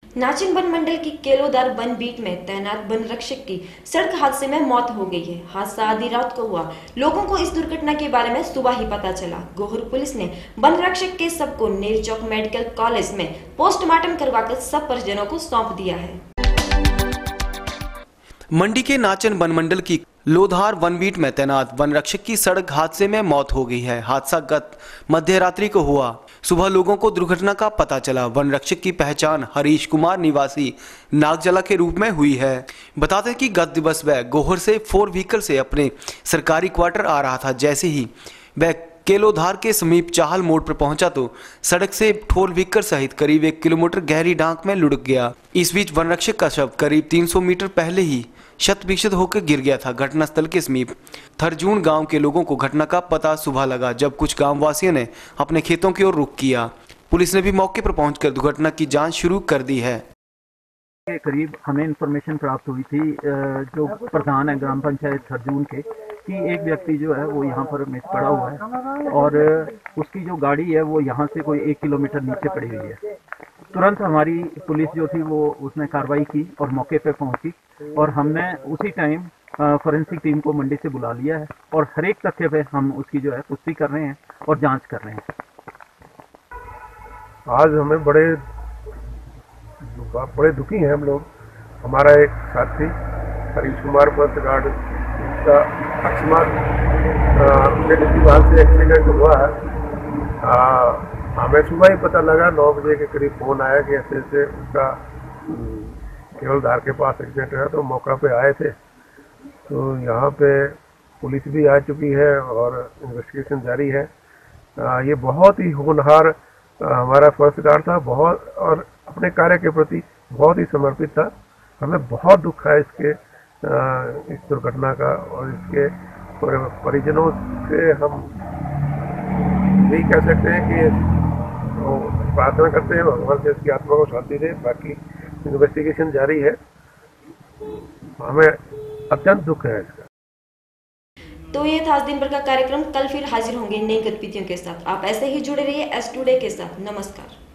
नाचिन one मंडल की केलोदार one beat में तैनात वन रक्षक की सड़क हादसे में मौत हो गई है। हादसा आधी रात को हुआ। लोगों को इस दुर्घटना के बारे में सुबह ही पता चला। गोहर पुलिस ने वन रक्षक के शव को नेर चौक मेडिकल कॉलेज में पोस्टमार्टम करवाकर सब परिजनों को सौंप दिया है। मंडी के नाचन वन मंडल की लोधार वन बीट में तैनात वन रक्षक की सड़क हादसे में मौत हो गई है। हादसा गत मध्य रात्रि को हुआ। सुबह लोगों को दुर्घटना का पता चला। वन रक्षक की पहचान हरीश कुमार निवासी नागजला के रूप में हुई है। बताते कि गत दिवस वह गोहर से 4 व्हीकल से अपने सरकारी क्वार्टर आ रहा था। जैसे ही वह केलोधार के समीप चाहल मोड़ पर पहुंचा तो सड़क से 4 व्हीकल सहित करीब 1 किलोमीटर गहरी डांक में लुढ़क गया। इस बीच वन रक्षक का शव करीब 300 मीटर पहले ही शत विक्षत होकर गिर गया था। घटनास्थल के समीप थरजून गांव के लोगों को घटना का पता सुबह लगा, जब कुछ गांववासियों ने अपने खेतों की ओर रुख किया। पुलिस ने भी मौके पर पहुंचकर दुर्घटना की जांच शुरू कर दी है। के करीब हमें इंफॉर्मेशन प्राप्त हुई थी जो प्रधान है ग्राम पंचायत थरजून के कि एक व्यक्ति जो है वो यहाँ पर मिस पड़ा हुआ है और उसकी जो गाड़ी है वो यहाँ से कोई 1 किलोमीटर नीचे पड़ी हुई है। तुरंत हमारी पुलिस जो थी वो उसने कार्रवाई की और मौके पे पहुंची और हमने उसी टाइम फॉरेंसिक टीम को मंडी से बुला लिया है और हर एक तथ्य पे हम उसकी जो है पुष्टि कर रहे हैं और जांच कर रहे हैं। आज हमें बड़े दुखी हैं हम लोग। हमारा एक साथी हरीश कुमार फर्स्ट गार्ड का अकस्मात से एक्सीडेंट हुआ है। हमें सुबह ही पता लगा 9 बजे के करीब फोन आया कि ऐसे ऐसे उसका केवलधार के पास एक्सीडेंट है। तो मौका पे आए थे तो यहाँ पे पुलिस भी आ चुकी है और इन्वेस्टिगेशन जारी है। ये बहुत ही होनहार हमारा फर्स्ट गार्ड था, बहुत और अपने कार्य के प्रति बहुत ही समर्पित था। हमें बहुत दुख है इस दुर्घटना का और इसके परिजनों से हम यही कह सकते हैं कि प्रार्थना करते हैं भगवान से इसकी आत्मा को शांति दे। बाकी इन्वेस्टिगेशन जारी है। हमें अत्यंत दुख है इसका। तो ये था आज दिन भर का कार्यक्रम। कल फिर हाजिर होंगे नई गतिविधियों के साथ। आप ऐसे ही जुड़े रहिए एस टुडे के साथ। नमस्कार।